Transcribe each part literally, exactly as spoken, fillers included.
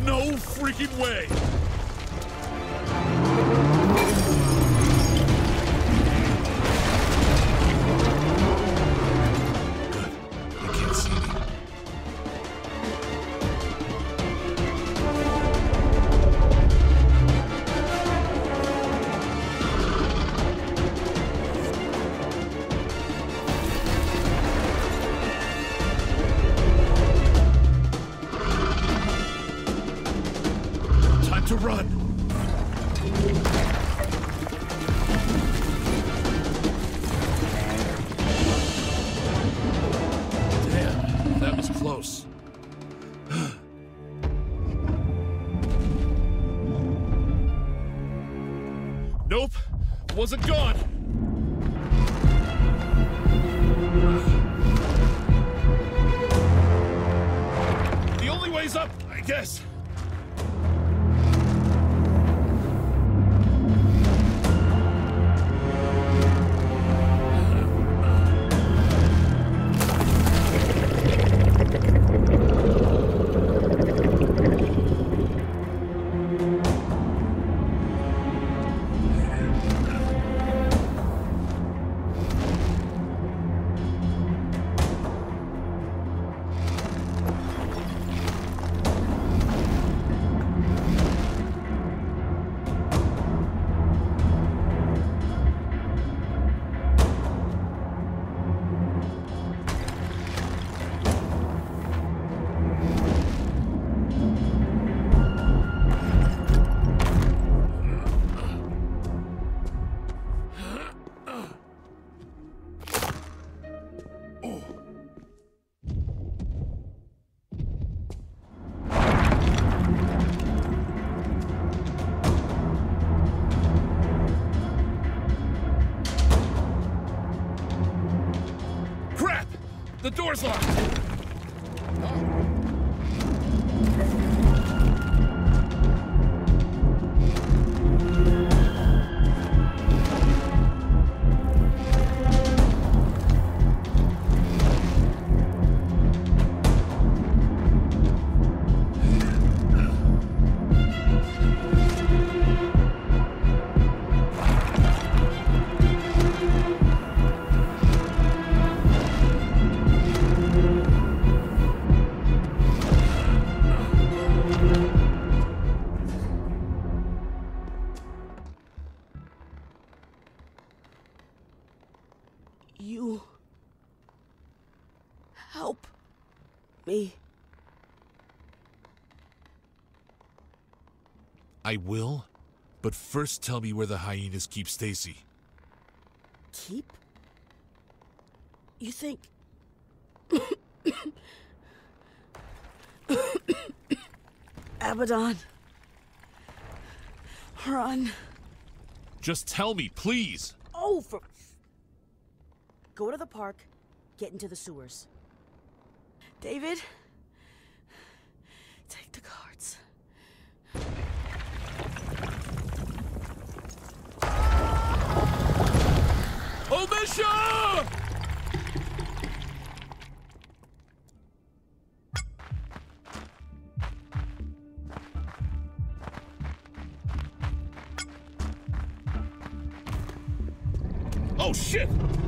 No freaking way! To run. Damn, that was close. Nope, wasn't gone. The only way's up, I guess. The door's locked! You help me. I will, but first tell me where the hyenas keep Stacy. Keep? You think... Abaddon. Run. Just tell me, please. Oh, for... Go to the park, get into the sewers. David, take the cards. Omisha! Oh, shit!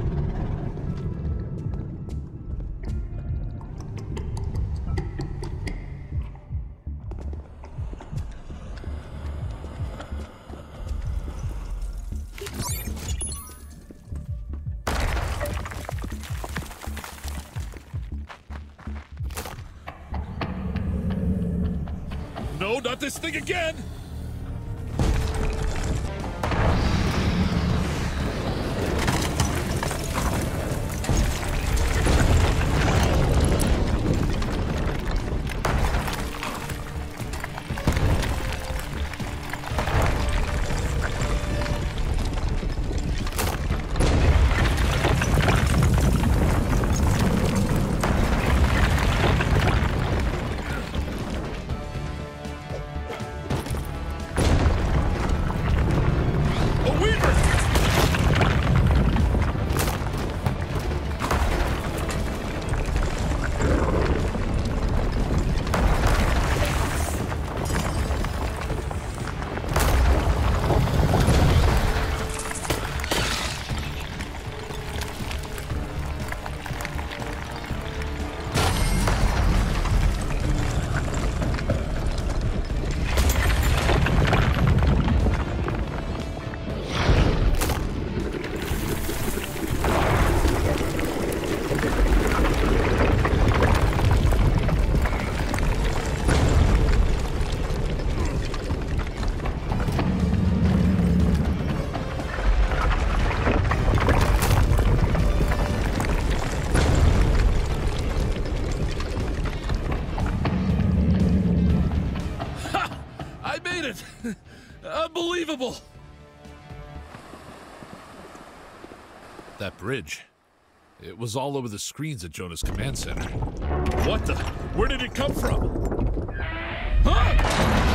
No, not this thing again! it! Unbelievable! That bridge. It was all over the screens at Jonah's command center. What the? Where did it come from? Huh?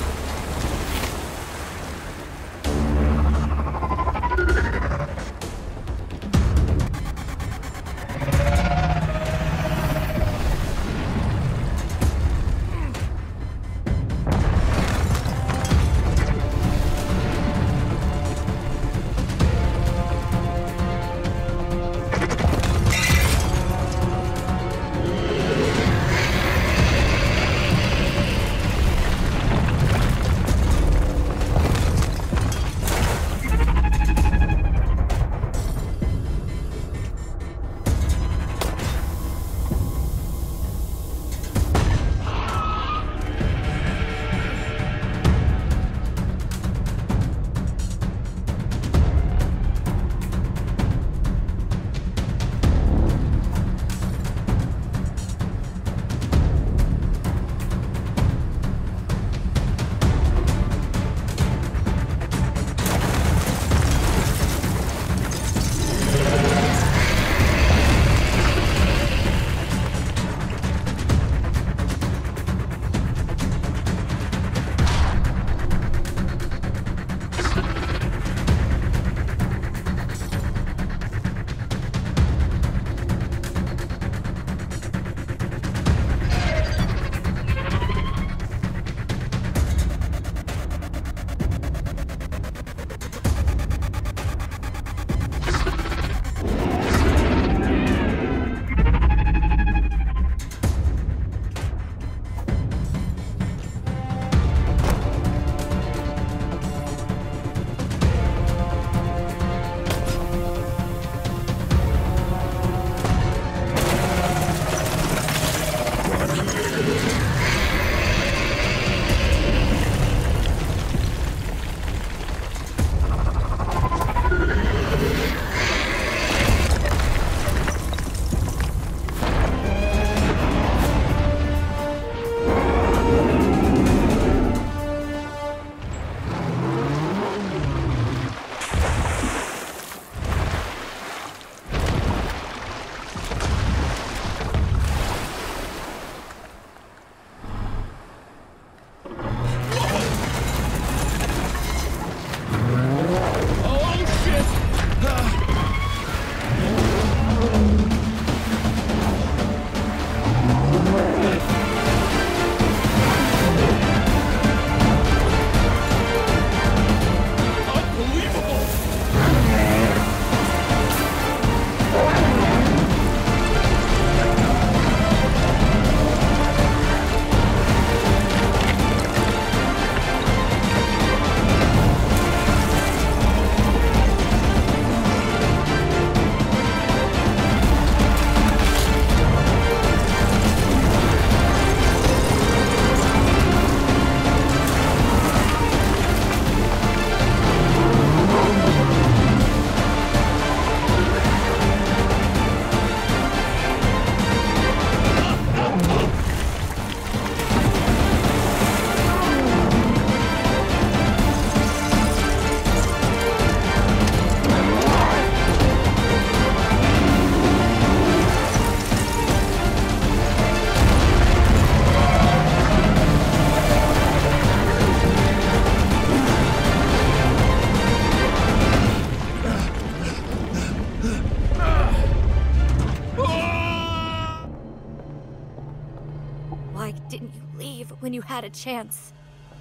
when you had a chance.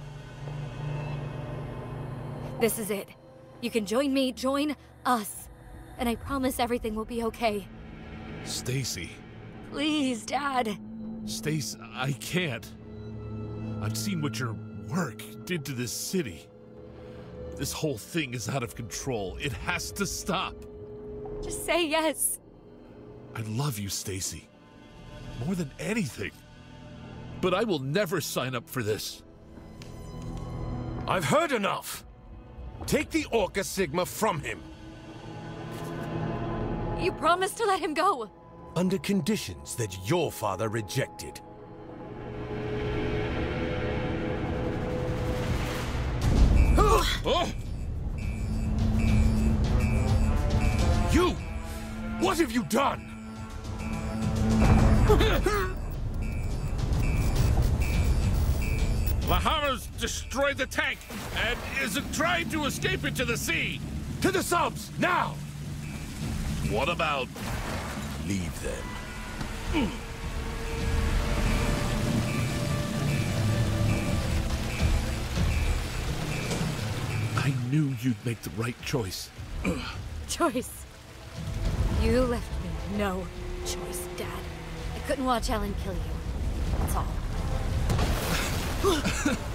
This is it. You can join me, join us. And I promise everything will be okay. Stacy. Please, Dad. Stace, I can't. I've seen what your work did to this city. This whole thing is out of control. It has to stop. Just say yes. I love you, Stacy. More than anything. But I will never sign up for this. I've heard enough. Take the Orca Sigma from him. You promised to let him go. Under conditions that your father rejected. Oh! You! What have you done? Lahara's destroyed the tank and isn't trying to escape into the sea. To the subs, now! What about leave them? I knew you'd make the right choice. Choice. You left me no choice, Dad. I couldn't watch Ellen kill you. That's all.